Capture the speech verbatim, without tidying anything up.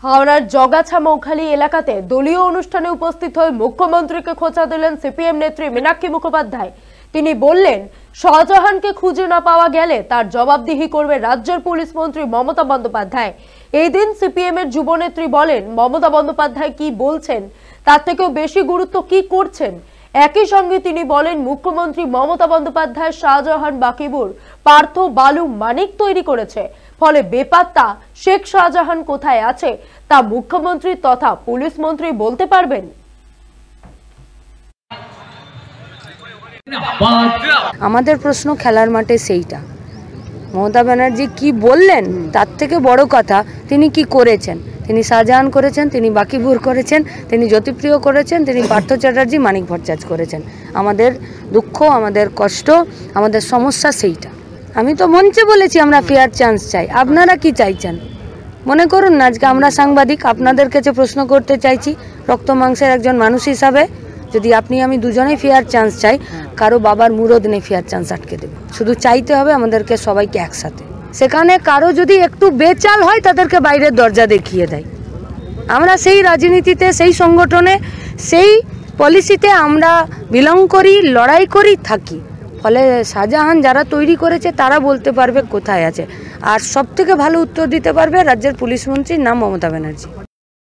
হাওড়ার জগাছা মৌখালী এলাকাতে দলীয় অনুষ্ঠানে উপস্থিত হয়ে মুখ্যমন্ত্রীকে খোঁচা দিলেন সিপিএম নেত্রী মীনাক্ষী মুখোপাধ্যায়। তিনি বললেন, শাহজাহানকে খুঁজে না পাওয়া গেলে তার জবাবদিহি করবে রাজ্যের পুলিশ মন্ত্রী মমতা বন্দ্যোপাধ্যায়। এই দিন সিপিএম এর যুবনেত্রী বলেন, মমতা বন্দ্যোপাধ্যায় কি বলছেন তার থেকেও বেশি গুরুত্ব কি করছেন। একই সঙ্গে তিনি বলেন, মুখ্যমন্ত্রী মমতা বন্দ্যোপাধ্যায় শাহজাহান, বাকিবুর, পার্থ, বালু, মানিক তৈরি করেছে, ফলে বেপাত্তা শেখ শাহজাহান কোথায় আছে তা মুখ্যমন্ত্রী তথা পুলিশ মন্ত্রী বলতে পারবেন। আমাদের প্রশ্ন খেলার মাঠে সেইটা, মমতা ব্যানার্জি কি বললেন তার থেকে বড় কথা তিনি কি করেছেন। তিনি শাহজাহান করেছেন, তিনি বাকিবুর করেছেন, তিনি জ্যোতিপ্রিয় করেছেন, তিনি পার্থ চ্যাটার্জি, মানিক ভট্টাচার্য করেছেন। আমাদের দুঃখ, আমাদের কষ্ট, আমাদের সমস্যা সেইটা। আমি তো মঞ্চে বলেছি আমরা ফেয়ার চান্স চাই। আপনারা কি চাইছেন মনে করুন না। আজকে আমরা সাংবাদিক, আপনাদের কাছে প্রশ্ন করতে চাইছি রক্ত মাংসের একজন মানুষ হিসাবে। যদি আপনি আমি দুজনেই ফেয়ার চান্স চাই, কারো বাবার মুরদ নেই ফেয়ার চান্স আটকে দেবে। শুধু চাইতে হবে আমাদেরকে সবাইকে একসাথে। সেখানে কারো যদি একটু বেচাল হয় তাদেরকে বাইরের দরজা দেখিয়ে দেয়। আমরা সেই রাজনীতিতে, সেই সংগঠনে, সেই পলিসিতে আমরা বিলং করি, লড়াই করি, থাকি। ফলে শাহজাহান যারা তৈরি করেছে তারা বলতে পারবে কোথায় আছে, আর সব থেকে ভালো উত্তর দিতে পারবে রাজ্যের পুলিশ মন্ত্রীর নাম মমতা ব্যানার্জি।